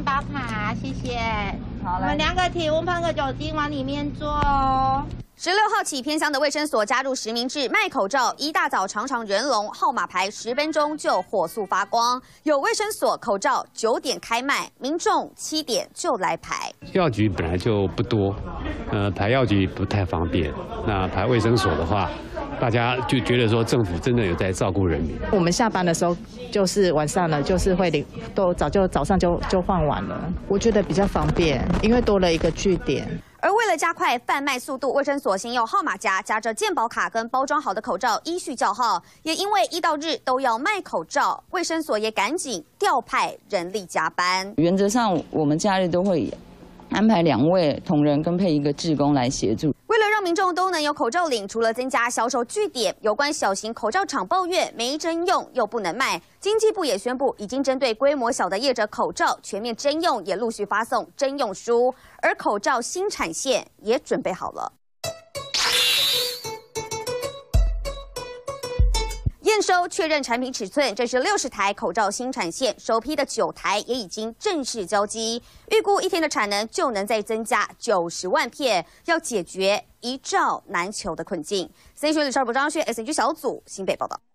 面包卡，谢谢。 好， 我们量个体温，喷个酒精，往里面做哦。 16号起，偏乡的卫生所加入实名制卖口罩，一大早常常人龙，号码牌10分钟就火速发光。有卫生所口罩9点开卖，民众7点就来排。 药局本来就不多，排药局不太方便。那排卫生所的话，大家就觉得说政府真的有在照顾人民。 我们下班的时候就是晚上了，就是会早上就换完了。我觉得比较方便，因为多了一个据点。 而为了加快贩卖速度，卫生所先用号码夹夹着健保卡跟包装好的口罩依序叫号。也因为1到日都要卖口罩，卫生所也赶紧调派人力加班。 原则上，我们假日都会安排2位同仁跟配1个志工来协助。 为了让民众都能有口罩领，除了增加销售据点，有关小型口罩厂抱怨没征用又不能卖。经济部也宣布，已经针对规模小的业者口罩全面征用，也陆续发送征用书，而口罩新产线也准备好了。 验收确认产品尺寸，这是60台口罩新产线，首批的9台也已经正式交机，预估1天的产能就能再增加90万片，要解决一罩难求的困境。三立新闻李少博、张轩 SNG 小组新北报道。